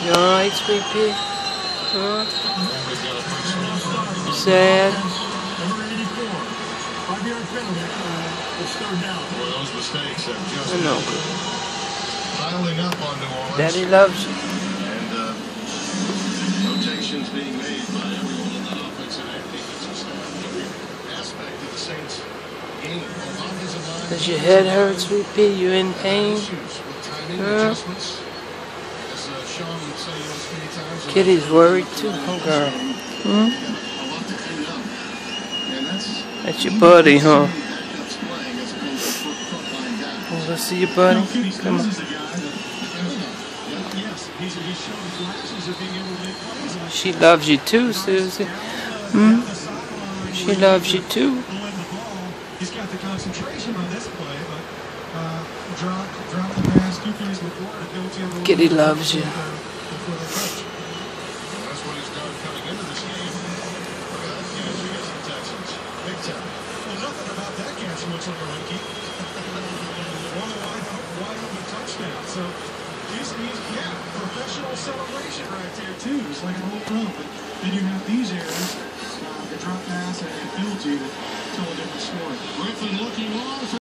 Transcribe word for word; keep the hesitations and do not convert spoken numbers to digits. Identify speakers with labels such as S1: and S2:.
S1: You alright, sweet pea? Huh? Sad? I know. Daddy loves you.
S2: And uh, rotations being made by everyone on that offensive and defensive staff. Every aspect of the Saints game. Offensive line.
S1: Does your head hurt, sweet pea? You in pain? Huh? Kitty's worried too, huh, girl? Hmm? That's your buddy, huh? Wanna go see your buddy? Come on. She loves you too, Suzie. Hmm? She loves you too.
S3: He's got the concentration on this play, but uh, drop, drop the pass two plays before to go to the
S1: Kitty loves you.
S2: That's what he's done coming into this game. Look at that catch against the Texans. Big time.
S3: Well, nothing about that catch looks like a rookie. One wide, wide open touchdown. So he's, he's, yeah, professional celebration right there, too. It's like an old pro. But then you have these areas, uh, the drop pass and field to tell a different story.
S2: Griffin looking long.